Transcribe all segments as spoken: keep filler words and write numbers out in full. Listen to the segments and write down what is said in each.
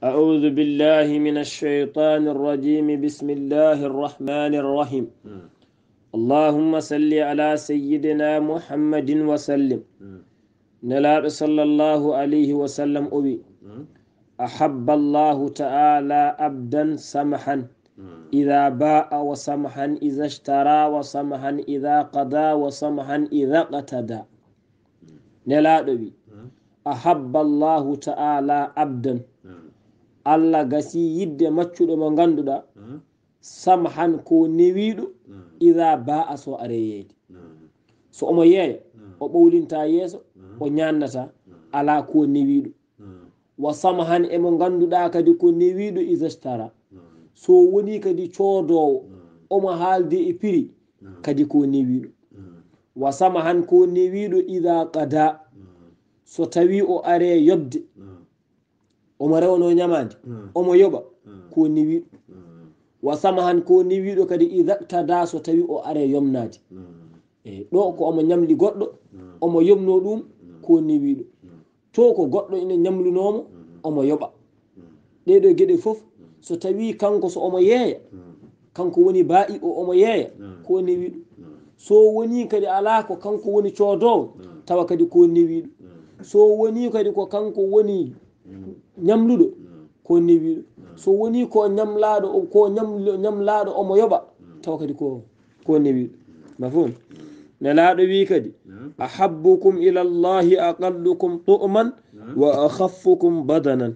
أعوذ بالله من الشيطان الرجيم بسم الله الرحمن الرحيم اللهم صل على سيدنا محمد وسلم نلا صلى الله عليه وسلم أبي أحب الله تعالى عبدا سمحا إذا باء وسمحا إذا اشترى وسمحا إذا قضى وسمحا إذا قتدى نلا أبي أحب الله تعالى عبدا Allah gasi yidde maccuɗo mo ganduɗa samhan ko newiɗo ida ba a so are yeeyde so omo yeeya o ɓowlinta yeeso o ñannata ala ko newiɗo wa samhan emo ganduɗa kadi ko newiɗo isastara so woni kadi coodowo omo haalde e prix kadi ko newiɗo wa samhan ko newiɗo ida qada so tawi o are yobde omo rewno ñamade omo yoɓa ko niwiɗo wa samahan ko niwiɗo kadi idaktada so tawi o are yomnade e ɗo ko omo ñamli goɗɗo omo yomno ɗum ko niwiɗo to ko goɗɗo ina ñamlinomo omo yoɓa ɗeɗo gueɗe foof so tawi kanko so omo yeeya kanko woni baa'i o omo yeeya ko niwiɗo so woni kadi ala ko kanko woni coodowo tawa kadi ko niwiɗo so woni kadi ko kanko woni ñamluɗo ko newiɗo so woni ko ñamlaɗo ko ñamlaɗo omo yoɓa taw kadi ko ko newiɗo mafhum nelaɗo wi kadi ahabbukum ila llahi aqallukum tu'man wa akhaffukum badanan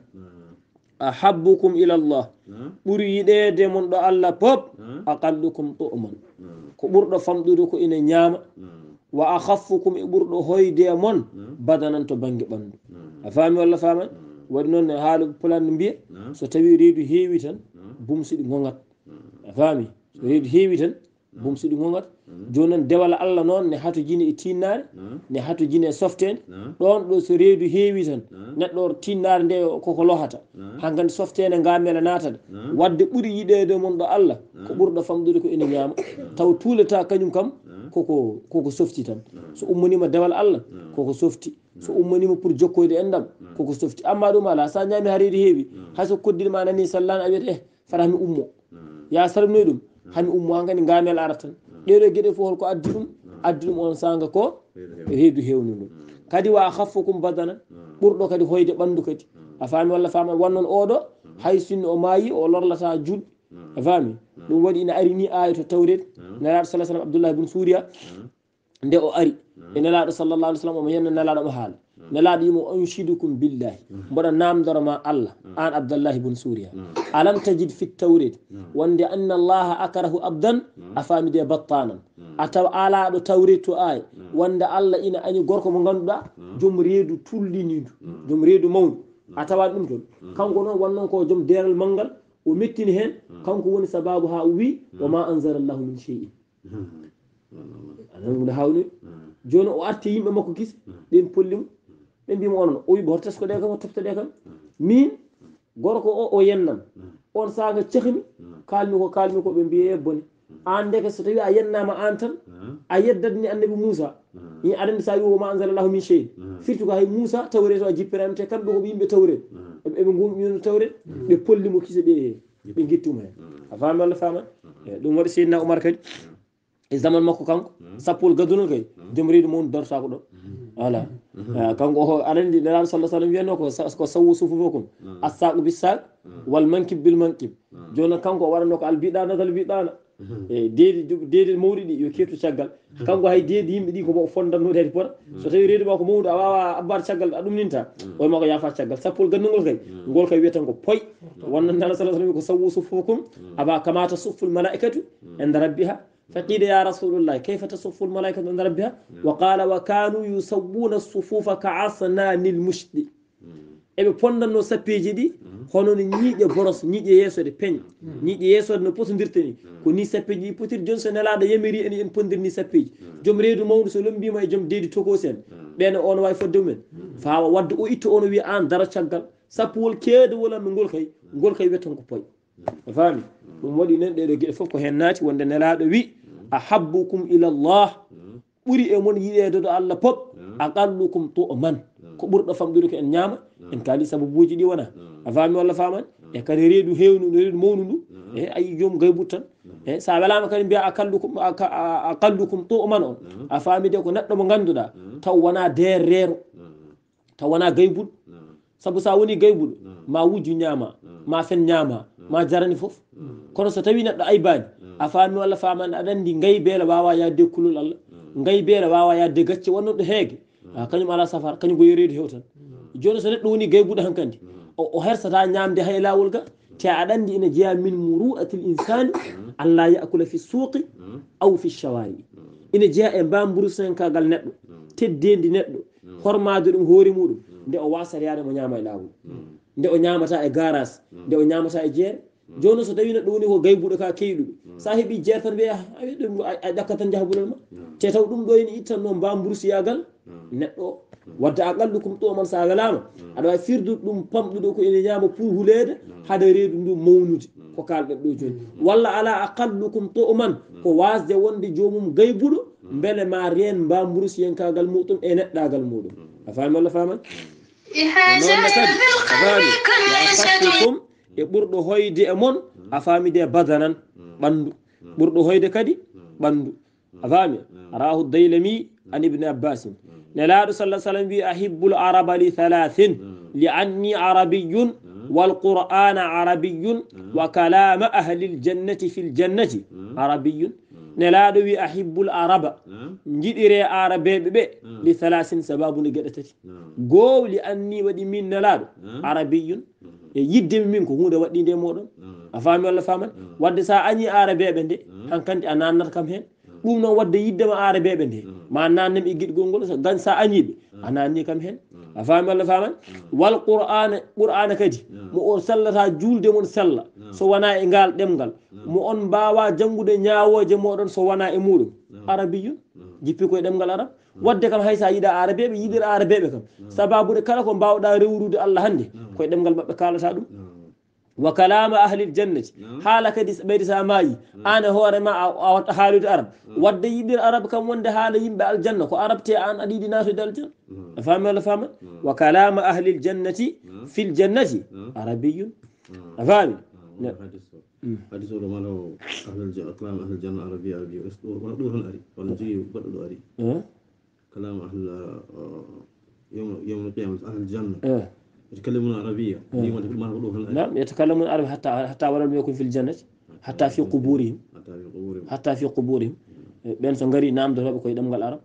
ahabbukum ila llah ɓuri yiɗede mon ɗo Allah pop aqallukum tu'man ko ɓurɗo famɗude ko ina ñaama wa akhaffukum e ɓurɗo hoyde mon badanan to banggue ɓandu a faami walla faman waɗi noon haalu pulanno mbiya so tawi reedu heewi tan bumsiɗi gogat a faami so reedu heewi tan bumsiɗi gogat joni noon dewal Allah noon ne hato jine e tinnare ne hato jine e softede ɗon ɗo so reedu heewi tan neɗɗo o tinnare nde koko lohata hankkadi softede ngamela natata wadde ɓuuri yiɗede mon ɗo Allah ko ɓurɗo famɗude ko ina ñaama taw tuulata kañum kam koko koko softi tan so ummonima dewal Allah koko softi so ummonima pour jokkoyde endam koko softi amma ɗum ala sa ñaami ha reedu heewi hayso koddiɗema nani sallani a wiyata e fata hami ummo ya salminoy ɗum hami ummo hankkadi ngamel ara tan ɗeɗo gueɗe fof holko addi ɗum addi ɗum on sanga ko reedu hewnu ɗum kadi wa khaffukum badana ɓurɗo kadi hoyde ɓandu kadi a faami walla fama wonnon oɗo hay sinno o maayi o lorlata julɗo a faami ɗum waɗi ina ari ni aya to tawret nelaɗo salah sallam abdoullah ibne suuriya nde o ari e nelaɗo sallallah alih sallam omo yenno nelaɗo mo haala nelaɗo yimo unshidukum billahi mboɗa namdoroma Allah an abdallah ibne suuriya alam tajid fi tawret wonde anna allaha akarahu abdan a faamide battanan a taw alaɗo tawret to ay wonde Allah ina añi gorko mo ganduɗa joom reedu tullinidu joom reedu mawdu a tawan ɗum toon kanko noon wonnon ko joom deral manggal o mettini hen kanko woni sababu ha o wi wa ma anzala llahu min shay'in anan hawni joni o arti yimɓe makko kisi ɗen pollimo ɓe mbimo onon o wi ɓe hortas ko ɗe kam o toftaɗe kam min gorko o o yennam on saga cehmi kalmi ko kalmi ko ɓe mbiye bone an deke so tawi a yennama an tan a yeddadni annabi Moussa i aɗa sa wi wo ma anzala llahu min shay'in firti ko hay Moussa tawret o a jippirama te kamɓe koɓe yimɓe tawret eɓe gumƴuno tawret ɓe pollimo kise ɓe ɓe guittuma hen a faami walla faman ɗum waɗi Seydina Oumar kadi e zaman makko kanko sappol gadduno kay joom reedu mawdu darta ko ɗo voilà kanko o aɗa andi nelaɗo sallah sallam wiyatno ko ko sawu sufufakum assaqu bissaq wal mankib bil mankib joni kanko o waɗanno ko albiɗana dal biɗana e deedi deedi mawɗi ɗi yo kettu caggal kanko hay deedi yimɓe ɗi komo fondannude hadi pota so tawi reedu ma ko mawdu a wawa abbade caggal a ɗumninta o ma ko yafa caggal sappol gandugol kay ngol kay wiyatan ko poy wonno nelaɗo sallah sallam ko sawu sufufakum aba kamata sufful malaikatu inda rabbiha فقيل يا رسول الله كيف تصف الملائكة عند ربها وقال وكانوا يسوون الصفوف كعصنان المشط eɓe pondanno sappeji ɗi hono no ñiiƴe boros ñiiƴe yeesode peñ ñiiƴe yeesode no potodirta ni ko ni sappeji ɗi potiri joni so nelaɗo yamiri en en pondirni sappeji joom reedu mawdu so lombima e joom deedi tokosi en ɓene ono wawi fodde mumen fawa wadde o itta ono wiya an dara caggal sappowol keede wolanno ngol kay ngol kay wiyatan ko poy a faami ɗum waɗi nen ɗeɗo gueɗe foof ko hen naati wonde nelaɗo wi ahabbukum ila llah ɓuri e mon yiɗede do Allah pop aqallukum tu'man ko ɓurɗo famɗude ko en ñaama en kali sababuji ɗi wona a fami walla famani e kadi reedu hewnu reedu mawnu ndu e ayi joom gaybu tan e sa welama kadi mbiya akallukum aqallukum to man on a fami de ko neɗɗo mo ganduɗa taw wona der reero taw wona gaybuɗo sabu sa woni gaybuɗo ma wujju ñaama ma fen ñaama ma jarani foof kono so tawi neɗɗo aybani a fami walla famani aɗa andi ngay beele wawa yadde kulol Allah ngay beele wawa yadde gacce wonnoɗo heege kañum ala safar kañum goyi reedu hew tan joni so neɗɗo woni gaybuɗo hankkandi o hersata ñamde hay lawol ga te aɗa andi ina jeeya min muru'atil insani alla yakula fi suuqi aw fi shawari ina jeeya e mbamburu senkagal neɗɗo teddendi neɗɗo hormade ɗum hoore muɗum nde o wasata yaade mo ñama e lawol nde o ñamata e garage nde o ñamata e jeere joni so tawi neɗɗo woni ko gaybuɗo ka keyɗuɗo sa heeɓi jeere tan wiya a ƴakka tan jahabulal ma te taw ɗum ɗo ene ittanno mbamburusiyagal neɗɗo wadde aqallukum to man sa welama aɗa wawi firdude ɗum pamɗuɗo ko ene ñama pour hulede haade reedu ndu mawnude ko kalɗen ɗo joni walla ala aqallukum to man ko wasde wonde jomum gaybuɗo beele ma reen mbamburusiyankagal muɗum e neɗɗagal muɗum a fami walla faman noonne kadi afami e ɓurɗo hoyde e mon a faami de badanan ɓandu ɓurɗo hoyde kadi ɓandu a faami rahu daylami an ibne abbasin nelaɗo sallah sallam wi ahibbul araba li halathin li anni arabiyun walqur'ana arabiyun wa kalama ahli ljannati fi ljannati arabiyun nelaɗo wi ahibbul araba jiɗire arabeɓe ɓe li halathin sababude gueɗe tati gow li anni waɗi min nelaɗo arabiyun e yiddemi min ko hunde waɗɗinde e moɗon a faami walla faman wadde sa añi arabeɓe nde hankkandi a nannata kam hen ɗum noon wadde yiddema arabeɓe nde ma nannemi e guiɗgol ngol gan sa añiɓe a nanni kam hen a faami walla faman wal qur'ana qur'ana kadi mo on sallata julde mon sella so wona e ngal ɗemgal mo on mbawa janngude ñawoje moɗon so wona e muɗum arabiyun jippi koye ɗemgal arab wadde kam hay sa yiiɗa arabeɓe yiɗir arabeɓe kam sababude kala ko mbawɗa rewrude Allah hande koye ɗemgal mabɓe kalata ɗum wa kalama ahlil jannati haala kadi ɓeydi sa maayi an e hoorema a watta haalude arab wadde yiɗir arab kam wonde haala yimɓe aljanna ko arab te an aɗa yiɗi natude aljanna a faami walla faama wa kalama ahlil jannati fil jannati arabiyun a faami hadis o ɗo mala o kalam ahlul janna arabia arabi wona ɗum tan ari walla jogii goɗɗo ɗo ari kalam ahl yawma alqiyama ahlul janna يتكلمون عربية نعم يتكلمون عربية حتى حتى ولم يكن في الجنة حتى في قبورهم حتى في قبورهم بين سنغري نعم ده كوي دم العرب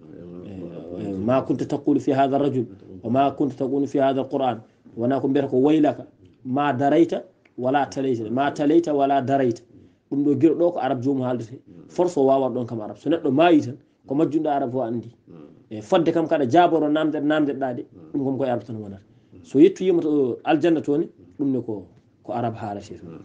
ما كنت تقول في هذا الرجل وما كنت تقول في هذا القرآن وانا كن بيرك ويلك ما دريت ولا تليت ما تليت ولا دريت ɗum ɗo giro ɗo ko arab jomum haaldete force o wawa ɗon kam arab so neɗɗo maayi tan ko majjunɗo arab fo andi e fodde kam kada jaboro namde namdeɗa de ɗum kom koye arab tan wonata so yettoyima to aljanna toni ɗum ne ko ko arab haalate to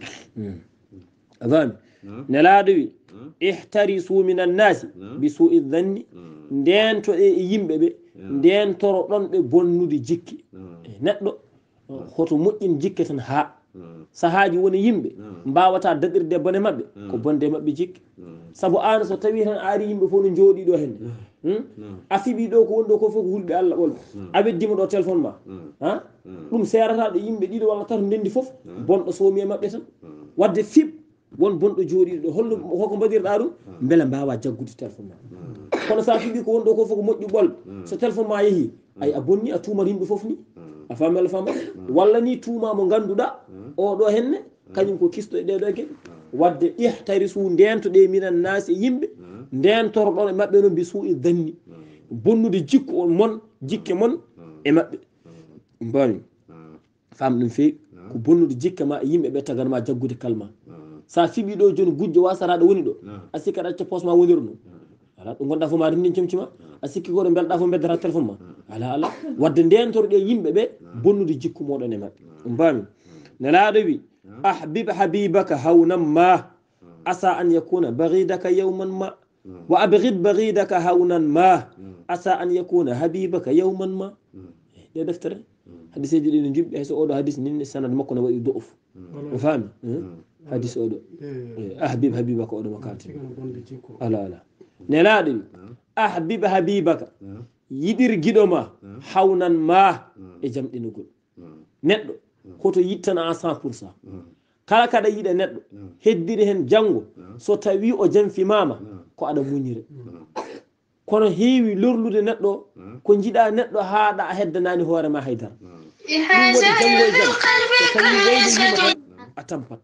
afami nelaɗo wi ihtarisu min annasi bi su'i dhanni ndento e yimɓeɓe ndentoro ɗon ɓe bonnude jikki neɗɗo hoto moƴƴin jikke tan ha sahaji woni yimɓe mbawata daɗirde bone mabɓe ko bonde mabɓe jikki saabu an so tawi tan ari yimɓe fof no jooɗi ɗo henne a fiɓi ɗo ko woni ɗo ko fof ko hulɓe Allah ɓolɓe a weddima ɗo téléphone ma ha ɗum serata ɗo yimɓe ɗiɗo walla tato ndendi fof bonɗo soomi e mabɓe tan wadde fiɓ won bonɗo jooɗiɗo ɗo holno hoko mbaɗirɗa ɗum beele mbawa jaggude téléphone ma kono sa fiɓi ko woni ɗo ko fof ko moƴƴi ɓolɓe so téléphone ma yeehi ay a bonni a tuumat yimɓe fof ni a faami walla fama walla ni tuuma mo ganduɗa oɗo henne kañum ko kisto e ɗeɗo gueɗe wadde ihtarisu ndentoɗe minan naasi e yimɓe ndentoroɗon e mabɓe noon mbi suu'i dhanni bonnude jikku on mon jikke mon e mabɓe mbami fam ɗum feewi ko bonnude jikke ma e yimɓe ɓe taganma jaggude kalma sa fiɓi ɗo joni gujjo wasaraɗo woni ɗo a sikki aɗa acca poste ma woniri ɗum ala ɗo gonɗa fof ma rindin comcima a sikki koɗo belɗa fof beddata téléphone ma ala ala wadde ndentoroɗe yimɓe ɓe bonnude jikku moɗon e mabɓe mbami nelaɗo wi ahbib habibaka hawnan ma asa an yakuna baghidaka yawman ma wa abghid baghidaka hawnan ma asa an yakuna habibaka yawman ma ɗe deftere hadiseji ɗi no jimɓi hayso oɗo hadis nin sanad makko no waɗi do'uf o faami hadis oɗo ahbib habibaka oɗo mo kalti ala ala nelaɗo wi ahbib habibaka yiɗir guiɗo ma hawnan ma e jamɗinugol neɗɗo hoto yittana cent pour cent kala kaɗa yiɗa neɗɗo heddiri hen janngo so tawi o janfimama ko aɗa muñire kono heewi lorlude neɗɗo ko jiɗa neɗɗo haaɗa a heddanani hoorema haydara ɗum waɗi janngo e jam so tawi waylima tan a tampat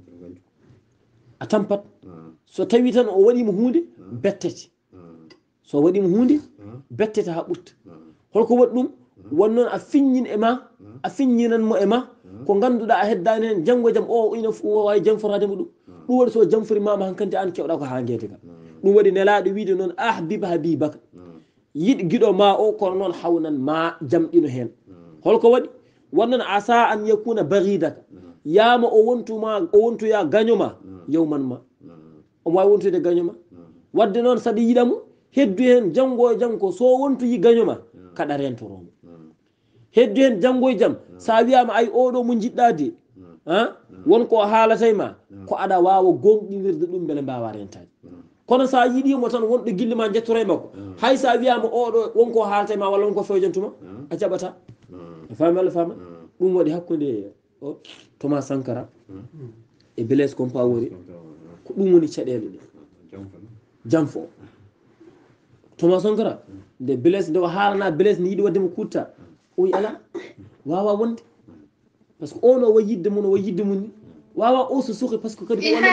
a tampat so tawi tan o waɗima hunde bettete so waɗima hunde bettete ha ɓurta holko waɗi ɗum wonnoon a fiññin e ma a fiññinanmo e ma ko ganduɗa a heddani hen janngo e jaam o ina wawi janforademo ɗum ɗum waɗi so janforimama hankkandi an kewɗa ko ha guede ka ɗum waɗi nelaɗo wiide noon ahbib habibaka yiɗ guiɗo ma o kono noon hawnan ma jamɗino hen holko waɗi wonnoon asa an yakuna baghidaka yama o wontuma o wontoya gañoma yewman ma omo wawi wontoyde gañoma wadde noon saɗa yiɗamo heddu hen janngo e jaam ko so wontoyi gañoma kaɗa rentoromo heddu hen janngo e jaam sa wiyama ay oɗo mo jiɗɗa de ha wonko haalatay ma ko aɗa wawa gonɗinirde ɗum beele mbawa rentade kono sa yiɗimo tan wonɗo guille ma jettore makko hay sa wiyama oɗo wonko haalatay ma walla wonko fewjantuma a jaɓata fami Allah fama ɗum waɗi hakkude o Thomas Sankara e Blaise Compaoré ko ɗum woni caɗele ɗe janfo Thomas Sankara nde Blaise nde o haalana Blaise ne yiɗi waddemo kutta o wi ala wawa wonde par ce que on o wayi yidde mum o wayi yidde mum ni wawa o so sohi par ce que kadi ko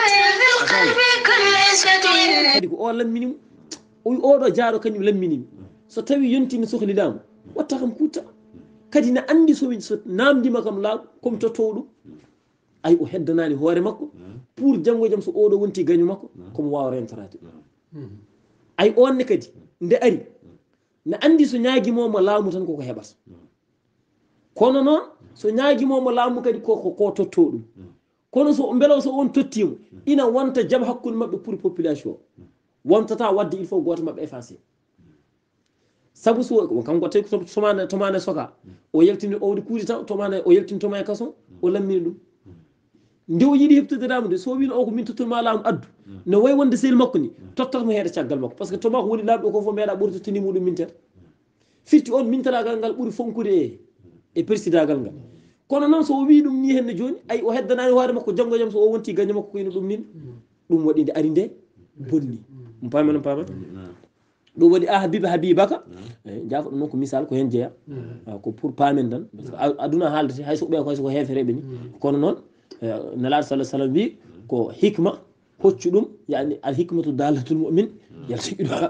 kadi ko o lamminimo o wi oɗo jaaɗo kañum lamminimi so tawi yontimi sohlidama watta kam kutta kadi ne andi so so namdima kam laaɓ comme tottowo ɗum ay o heddanani hoore makko pour janngo jaam so oɗo wonti gañu makko komo wawa rentorade ay onne kadi nde ari ne andi so ñaaguimomo laamu tan koko heɓata kono noon so ñaaguimomo laamu kadi koko ko totto ɗum kono so beelo so on tottimo ina wonta jaam hakkude mabɓe pour population wontata wadde il faut goto mabɓe effacé sabu so kanko tawi ko tomane tomane soka o yaltini o waɗi kuuɗi tan tomane o yaltini toma e kason o lammini ɗum nde o yiiɗi heɓtude laamu so wino o ko min tottanma laamu addu no way wonde sehil makko ni tottata mo heeɗa caggal makko par ce que toma ko woni laamu ɗo ko fof meeɗa ɓurto tini muɗum min tata firti on mintaragal ngal ɓuuri fonkude e e persidagal ngal kono noon so o wi ɗum ni henne joni ay o heddanani hoore makko janggo jaam so o wonti gaño makko koyno ɗum nin ɗum waɗi nde ari nde bonni mo pami non pamata ɗum waɗi a habiba habibaka jafo ɗum noon ko misal ko hen jeeya ko pour pamen tan par ce que aduna haaldete hay so ɓe ko hayso ko hefereɓe ni kono noon nelaɗo sallah sallam wi ko hikma hoccu ɗum yani al hikmatu dalatul mu'min yaltaqiɗoha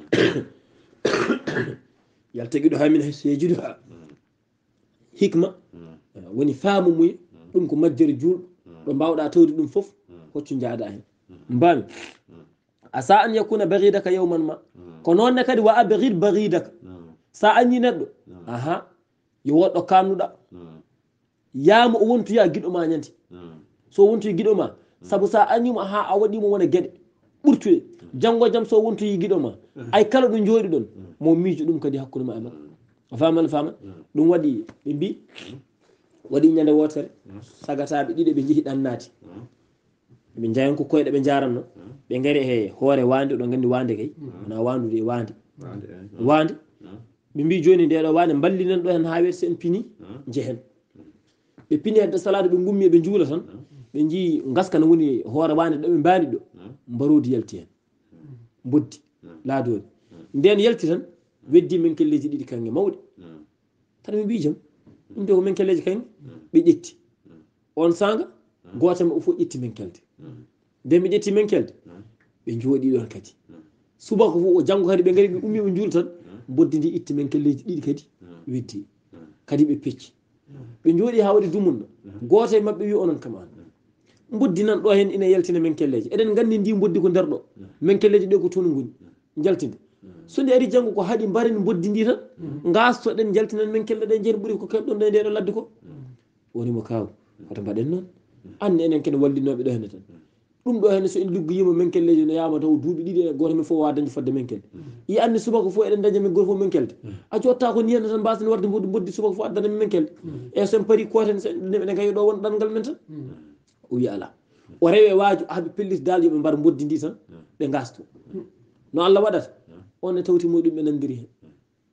yaltaqiɗoha min hayso yajiduha hikma woni faamu muya ɗum ko majjere julɗo ɗo mbawɗa tawde ɗum foof hoccu jaada hen mbami asa an yakuna baghidaka yawman ma ko noonne kadi wa abghid baghidaka sa anni neɗɗo aha yo woɗɗo kannuɗa yaama o wontoya giɗo ma ñanti so wontoyi giɗo ma saabu sa annimo ha a waɗimo wona gueɗe ɓurtuɗe janggo jaam so wontoyi giɗo ma ay kala ɗo jooɗi ɗon mo miijo ɗum kadi hakkude ma e makko a faman fama ɗum waɗi ɓe mbi waɗi ñande wotere sagataɓe ɗiɗo ɓe jeehi ɗannati ɓe jayan ko koyɗe ɓe jaranno ɓe gari e hoore wande ɗo gandi wande kay wona wandude e wande wande ɓe mbi joni ndeɗo wande ballinen ɗo hen ha wiyete sen pini jehen ɓe pini hedde salade ɓe gummi ɓe juula tan ɓe jii gaska no woni hoore wande ɗo ɓe mbani ɗo mbarodi yalti hen boddi laadori nden yalti tan weddi men kelleji ɗiɗi kange mawɗe tan ɓe mbi jaam ɗum de ko men kelleji kange ɓe ƴetti on sanga goto maɓɓe fof ƴetti men kelde nden ɓe ƴetti men kelde ɓe jooɗi ɗon kadi subaka fof o janggo kadi ɓe gari ɓe ummi ɓe juula tan boddi ndi itti men kelleji ɗiɗi kadi weddi kadi ɓe pecci ɓe jooɗi ha waɗi dumunna goto e mabɓe wi onon kam an boddi nan ɗo hen ina yaltina men kelleji eɗen gandi ndi boddi ko nder ɗo men kelleji ɗe ko toon goni jaltinde so nde ari janggo ko haaɗi mbaren boddi ndi tan gastoɗen jaltinan men kelle ɗe jeeri ɓuuri ko kelɗon ɗe ndeɗo ladde ko wonimo kaw hoto mbaɗen noon anne enen kene wallinoɓe ɗo henne tan ɗum ɗo henne so en liggoyima men kelleji no yama taw duuɓi ɗiɗi e goto men fof wawa dañde fodde men kelde yi anne subaka fof eɗen daña men goto fof men kelde a jotta ko ni henne tan mbasen warde boddi boddi subaka fof addana men kelde e sen paari koten ene gayi ɗo won ɗanngal men tan o wi ala o rewe waaju haaɓe pellit dal yoɓe mbar boddi ndi tan ɓe gasto no Allah waɗata on e tawti muɗum ɓe nandiri hen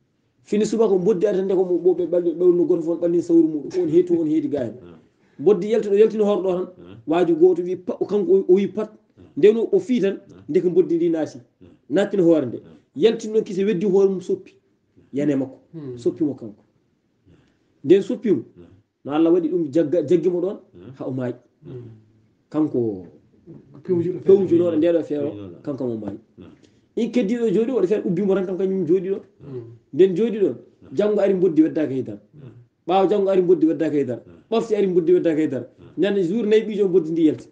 fini subaka boddi atande ko mo be balde bewno goto fon balli sawru mudum on heetu on heedi gaay boddi yelto yeltino hordo tan waaju goto wi kanko o wi pat ndeno o fi tan ndeke boddi ndi naati naatino hoore nde yeltino kise weddi hoore mum soppi yane makko soppi mo kanko nden soppi mo no Allah wadi dum jagga jaggi mo don ha o maayi kanko pewju no ndedo feero kanko mo maayi in keddido jodi o defal ubbi mo tan kanko nyum jodi do nden jodi do jango ari boddi weddaka e dar baaw jango ari boddi weddaka e dar bofti ari boddi weddaka e dar nyande jour nay bijo boddi ndi yelti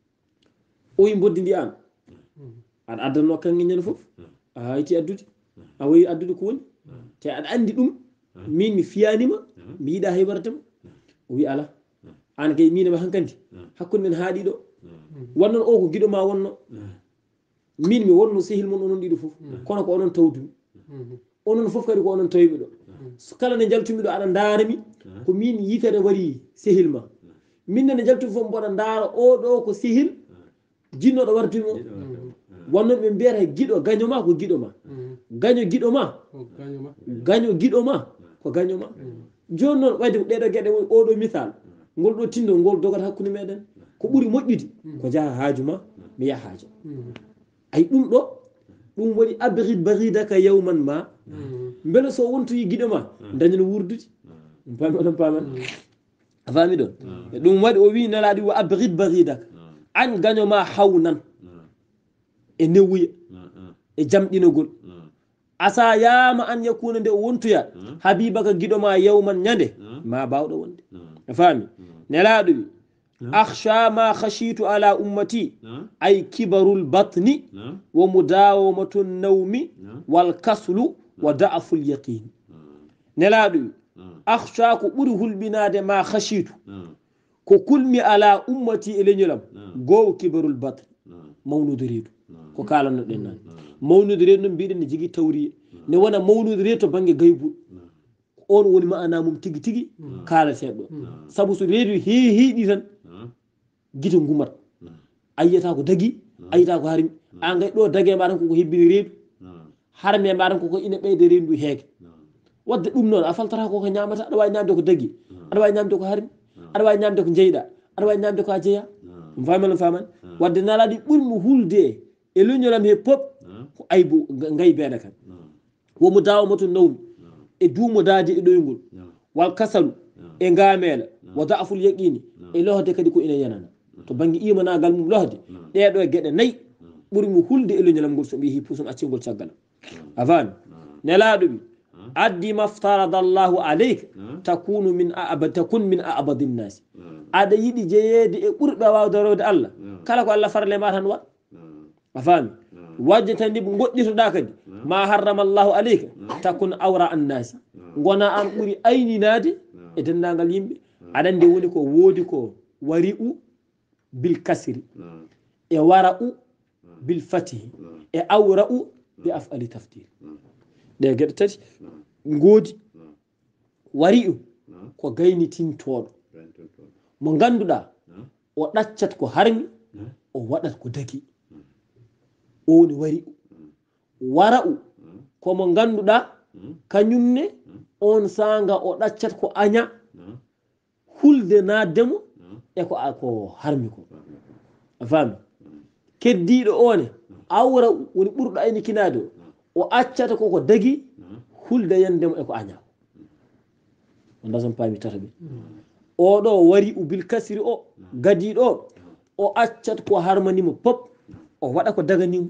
o yi boddi ndi an ad addanno kan nyen fof a yti addude a wayi addude ko woni te ad andi dum min mi fiyanima mi yida haybartam o wi ala an kay min ma hankandi hakkunde men haadi do wonnon o ko gido ma wonno min mi wonno sehil mon onon dido fof kono ko onon tawdumi onon fof kadi ko onon tawimi do kala ne jaltumi do ada ndaarami ko min yitere wari sehil ma min ne jaltumi fof boda ndaara o do ko sehil jinno do wartimo wonnon be mbiyata gido gaño ma ko gido ma gaño gido ma gaño gido ma ko gaño ma joni non wadde dedo gede o do misal ngol do tindo ngol dogata hakkunde meden ko buri moƴƴude ko jaha haaju ma mi yaha haaju ay dum do dum woni abrid baridaka yawman ma mbele so wontu yi gido ma dañno wurdude pami odon paman afami don dum wadi o wi nalaadi wa abrid baridaka an gaño ma hawnan e newuya e jamdinogol asa yama an yakuna de wontuya habibaka gido ma yawman nyande ma bawdo wonde afami nelaado wi akhsha ma khashitu ala ummati ay kibarul batni wa mudawamatu nawmi wal kaslu wa da'ful yaqin nelaado wi akhsha ko buri hulbinade ma khashitu ko kulmi ala ummati e leñolam gow kibarul batni mawnude reedu ko kalano den nan mawnude reedu no biiden ne jigi tawriye ne wona mawnude reedu to bange gaybu on woni maana mum tigi tigi kala seddo sabu so reedu he heedi tan gito ngumat ayyata ko dagi ayita ko harmi an ngay do dage ma tan ko hebbini reedu harme ma tan ko ko ina beyde reedu heege wadde dum non a faltata ko ko nyaamata ada way nyaamde ko dagi ada way nyaamde ko harmi ada way nyaamde ko jeyda ada way nyaamde ko ajeya faman faman wadde nalaadi burmu hulde e luñolam he pop ko aybu ngay beeda kan wo mu dawmatu nawm e duumo daadi e doyngol wal kasalu e ngamela wa da'ful yaqini e lohde kadi ko ina yanana to bangi imanagal mum lohde deedo gede nay burmu hulde e luñolam gol so bi hi pusum accingol ciagal avan nelaado bi addi maftarada Allah alayka takunu min a'bad takun min a'badin nas ada yidi jeyeede e burbe wawdarode Allah kala ko Allah farle ma tan wa afami wajjatandi bu godditoda kadi ma harrama Allah alayka takun awra an-nas gona an buri ayninade e dendangal yimbe adande woni ko wodi ko wari'u bil kasri e wara'u bil fathi e awra'u bi af'ali tafdil de gede tati ngodi wari'u ko gaynitintodo mo ganduda o daccat ko harmi o wadat ko dagi o woni wari'u wara'u ko mo ganduda kanyumne on sanga o daccat ko anya hulde na demo e ko ko harmi ko afami keddido one awra woni burdo ayni kinado o accata ko ko dagi hulde yandemo e ko anya on dasan pami tatabe o do wari u bil kasri o gadido o accat ko harmanimo pop o wada ko daganim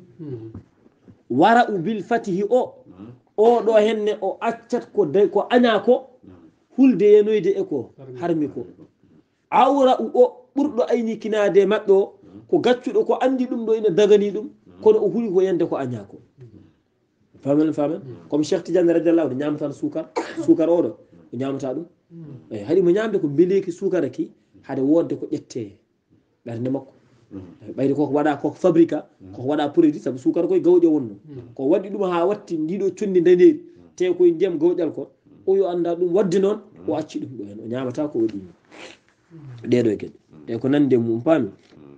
wara u bil fatihi o o do henne o accat ko de ko anya ko hulde yenoyde e ko harmi ko awra u o burdo ayni kinade mabbe o ko gaccudo ko andi dum do ina dagani dum kono o huli ko yande ko anya ko famen famen comme Cheikh Tidiane radiyallahu anhu nyamata sukar sukar o do nyamata dum e hadi mo nyamde ko beleki sukara ki hade wodde ko jette bernde makko bayde ko wada ko fabrica ko wada produit sabu sukar koy gawjo wonno ko waddi dum ha watti ndido condi daneri te koy ndem gawjal ko o yo anda dum waddi non o acci dum do en o nyamata ko wadi dedo kede e ko nande mum pami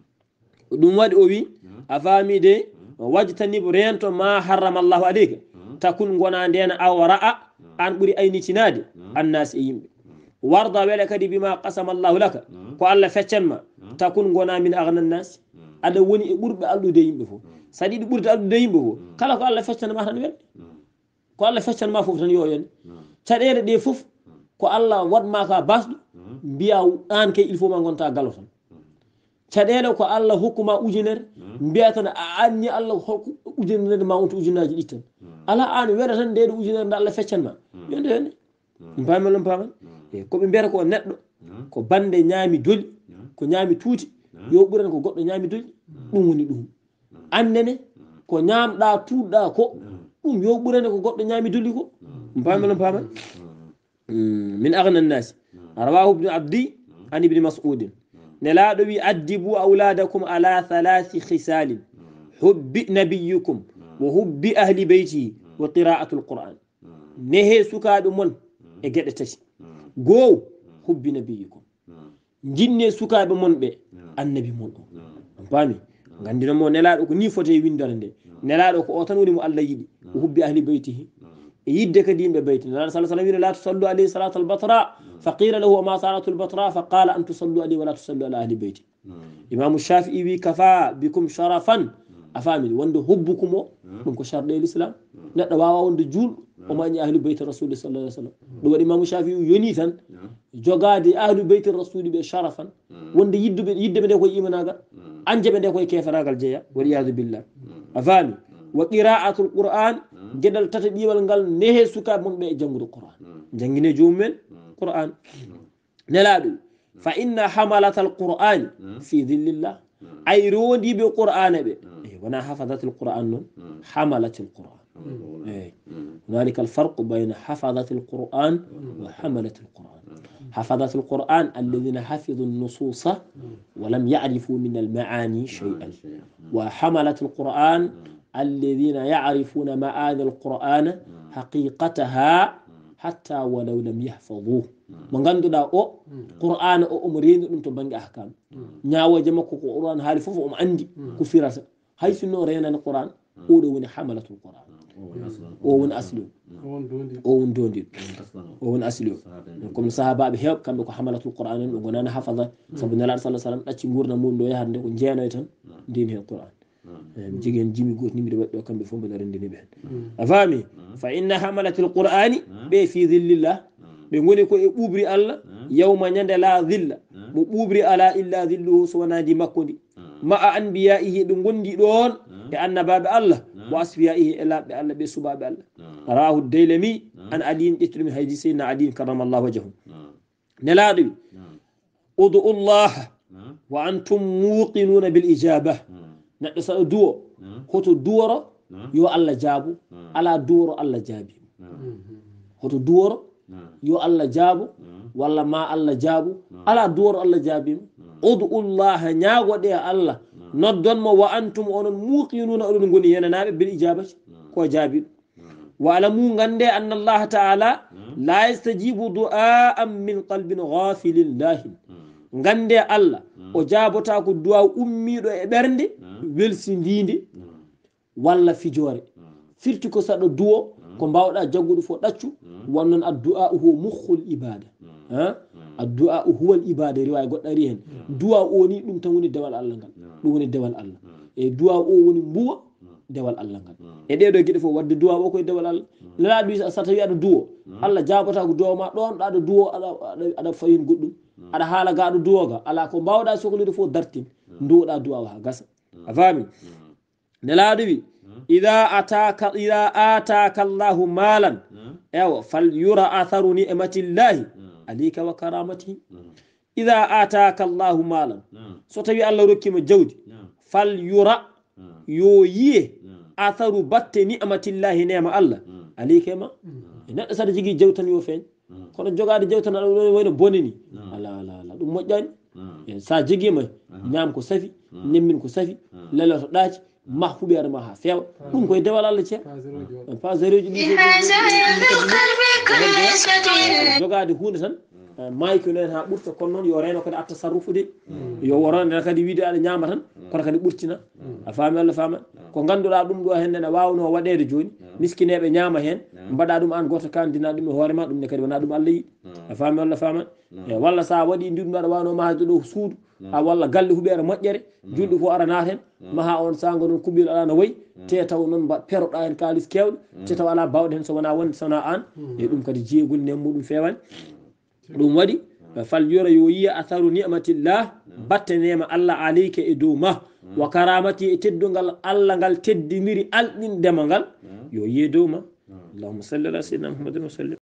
dum wadi o wi afami de wajtani rento ma harrama Allah alayka takun gona ndena aw ra'a an ɓuri aynitinade annas e yimɓe warda wele kadi bima qasama llahu laka ko allah feccanma takun gona min agna nnasi aɗa woni e ɓurɓe alɗude yimɓe fof saɗa yiɗi ɓurde alɗude yimɓe fof kala ko allah feccanma tan welde ko allah feccanma fof tan yo yonde caɗele ɗe fof ko allah waɗma ka basɗo mbiya an kay il faut ma gonta galo tan caɗele ko allah hokkuma ujunere mbiya tan a anni allah hokku ujunere ma wonto ujunaji ɗi tan ala an weɗa tan ndeɗo ujunere nde allah feccanma yonde yonde pamalon pamal e koɓe mbiyata ko neɗɗo ko bande ñaami doli ko ñaami tuuti yo ɓuran ko goɗɗo ñaami doli ɗum woni ɗum annene ko ñamɗa tuɗɗa ko ɗum yo ɓurane ko goɗɗo ñaami doli ko pamalon pamal min agna nnasi rawahu ibnu abdi an ibni mas'udin nelaɗo wi addibu auladakum ala halathi khisalin hubbi nabiyukum wa hubbi ahli beytihi wa qira'atu lquran nehe sukaɓe mon e gueɗe tati goho hubbi nabiyukum jinne sukaɓe mon ɓe annabi mon o on paami gandinomo nelaɗo ko ni fote windere nde nelaɗo ko o tan woni mo allah yiɗi o hubbi ahli beytihi e yidde kadi yimɓe beyti nelaɗo sa sallam wino la tusallu alayhi salatu albatra fa qila lahu wama salatu albatra fa qala an tusallu alayhi wala tusallu ala ahli beyti imamu shafii wi kafa bikum sharafan a famini wonde hubbukum o ɗum ko charɗe l'islam neɗɗo wawa wonde juulɗo o mañi ahlu beyti rasuli sallah alih sallam ɗum waɗi imamu shafii yoni tan jogade ahlu beyti rasuli ɓe sharafan wonde yidduɓe yiddeɓe nde koye imanagal anjeɓe nde koye kefaragal jeeya waliyadu billah a fami wa qira'atul qur'an gueɗal tata ƴiwal ngal nehe sukaɓe mon ɓe e janggude qur'an jangguine jomumen qur'an nelaɗo fa inna hamalata al qur'ani fi dhillillah ay rondiɓe qur'ana ɓe wona hafadatul qur'an noon hamalatil qur'an eyi hunalika alfarqu bayna hafadatil qur'an wa hamalatil qur'an حفظت القرآن الذين حفظوا النصوص ولم يعرفوا من المعاني شيئا وحملت القرآن الذين يعرفون معاني القرآن حقيقتها حتى ولو لم يحفظوه من قال دا او قرآن او امرين دم تو بانغي احكام نياو جمako ko قرآن حالي فوف ام عندي كو فيراسا hay sino reena القرآن او do woni حملت القرآن o woni aslu o won dondi o won aslu comme sahabaɓe heew kamɓe ko hamalatul qur'an en ɓe gonani hafaza saabu nelaɗo sallah sallam ɗacci gurna mum ɗo yahande ko jeenoy tan ndini hen qur'an mi jogui hen jimi goto nimide waɗɗo kamɓe fof mbeɗa rendiniɓe hen a faami fa inna hamalatil qur'ani ɓe fi dhillillah ɓe goni ko e ɓuɓri allah yawma ñande la dhilla mo ɓuɓri ala illa dhilluhu so wonadi makko ndi ma a anbiya'ihi ɓe gondi ɗon e annabaɓe allah wa asfiya'ihi e laɓɓe allah ɓe subaɓe allah rawahu daylami an aliyin ƴettuɗumi haydi seydna aliyin karramallahu wajhahu nelaɗo wi udu llaha wa antum muqinuna bil ijaba neɗɗo saɗa duwo hoto duworo yo allah jaabu ala duworo allah jaabi hoto duworo yo allah jaabu walla ma allah jaabu ala duworo allah jaabima udu llaha ñagoɗe allah noddonmo wa antum onon muqinuna oɗon goni yenanaɓe bil ijabati ko jaabiɗo wa alamu gande anna allaha taala la yastajibu du'aan min qalbin ghafilin lahin gande allah o jabota ko du'a ummiɗo e ɓernde welsidinde walla fijore firti ko saɗa duwo ko mbawɗa jaggude fo ɗaccu wonnon addu'a huwa mukhul ibada ha addu'a huwa al ibada riwaya goɗɗo ari hen du'a o ni ɗum tan woni dewal allah ngal ɗum woni dewal allah e du'a o woni mbuwa dewal allah ngal e ɗeɗo gueɗe fof wadde du'a o koye dewal allah nelaɗo wi sa tawi aɗa duwo allah jabata ko duwa ma ɗon ɗo aɗa duwo aɗa aɗa fayin goɗɗum aɗa haala ga aɗa duwoga ala ko mbawɗa sohlude fof dartin duwoɗa du'a o ha gasa a faami nelaɗo wi ida ataka ida ataka allahu malan ewa fal yura atharu ni'matillahi alika wa karamatihi ida ataka allahu malan so tawi allah rokkima jawdi fal yura yo yiye atharu batte ni'matillahi nema allah alika ma neɗɗo saɗa jogui jawdi tan yo feeñ kono jogade jawdi tan aɗa wayno bone ni ala ala ala ɗum moƴƴani sa joguima ñam ko safi nemmin ko safi leloto ɗaaci ma huɓere ma ha feewa ɗum koye dewal allah ceer pasereji ɗi jogade hunde tan mayko nen ha ɓurta kono noon yo reno kadi atta sarrufude yo worone kadi wiide aɗa ñama tan kono kadi ɓurtina a faami allah faama ko ganduɗa ɗum ɗo hen ne wawno waɗede joni miskineɓe ñaama hen mbaɗa ɗum an goto kandina ɗum e hoore ma ɗum ne kadi wona ɗum Allah yiɗi a faami walla faman e walla sa waɗi ndi ɗum aɗa wawno mahde ɗo suudu a walla galle huɓere moƴƴere julɗo fo ara naat hen maha on sango noon kuɓil ala no wayi te taw noon mbaɗ peroɗa hen kalis kewɗo te taw ala bawɗo hen so wona wonde sowona an e ɗum kadi jeegol nen muɗum fewani ɗum waɗi fal yura yo yiya atharu ni'matillah battanema Allah alayka e dow ma wa karamati e teddugal Allah ngal teddiniri alɗindema ngal yo yiye dow ma allahumma salli ala sayyidina muhammadin wa sallim